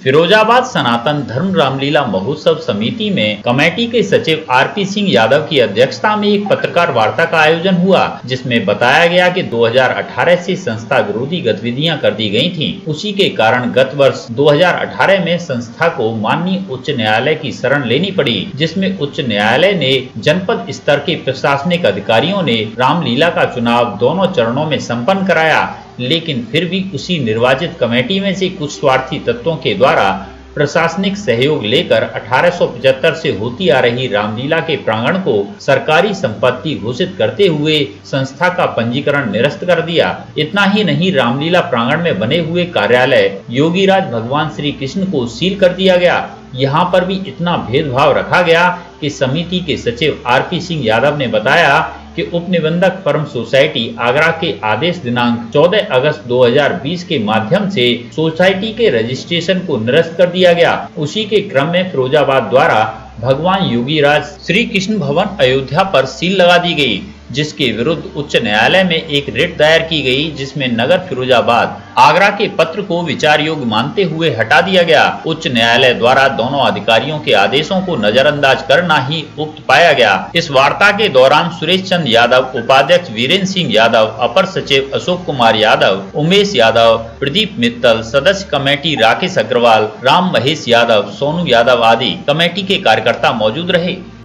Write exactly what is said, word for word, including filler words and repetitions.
फिरोजाबाद सनातन धर्म रामलीला महोत्सव समिति में कमेटी के सचिव आरपी सिंह यादव की अध्यक्षता में एक पत्रकार वार्ता का आयोजन हुआ, जिसमें बताया गया कि दो हज़ार अठारह से संस्था विरोधी गतिविधियां कर दी गई थीं। उसी के कारण गत वर्ष दो हज़ार अठारह में संस्था को माननीय उच्च न्यायालय की शरण लेनी पड़ी, जिसमें उच्च न्यायालय ने जनपद स्तर के प्रशासनिक अधिकारियों ने रामलीला का चुनाव दोनों चरणों में संपन्न कराया, लेकिन फिर भी उसी निर्वाचित कमेटी में से कुछ स्वार्थी तत्वों के द्वारा प्रशासनिक सहयोग लेकर अठारह सौ पचहत्तर से होती आ रही रामलीला के प्रांगण को सरकारी संपत्ति घोषित करते हुए संस्था का पंजीकरण निरस्त कर दिया। इतना ही नहीं, रामलीला प्रांगण में बने हुए कार्यालय योगीराज भगवान श्री कृष्ण को सील कर दिया गया। यहाँ पर भी इतना भेदभाव रखा गया कि समिति के सचिव आरपी सिंह यादव ने बताया कि उप निबंधक परम सोसाइटी आगरा के आदेश दिनांक चौदह अगस्त दो हज़ार बीस के माध्यम से सोसाइटी के रजिस्ट्रेशन को निरस्त कर दिया गया। उसी के क्रम में फिरोजाबाद द्वारा भगवान योगीराज श्री कृष्ण भवन अयोध्या पर सील लगा दी गई, जिसके विरुद्ध उच्च न्यायालय में एक रिट दायर की गई, जिसमें नगर फिरोजाबाद आगरा के पत्र को विचार योग्य मानते हुए हटा दिया गया। उच्च न्यायालय द्वारा दोनों अधिकारियों के आदेशों को नजरअंदाज करना ही उक्त पाया गया। इस वार्ता के दौरान सुरेश चंद्र यादव, उपाध्यक्ष वीरेंद्र सिंह यादव, अपर सचिव अशोक कुमार यादव, उमेश यादव, प्रदीप मित्तल, सदस्य कमेटी राकेश अग्रवाल, राम महेश यादव, सोनू यादव आदि कमेटी के कार्यकर्ता मौजूद रहे।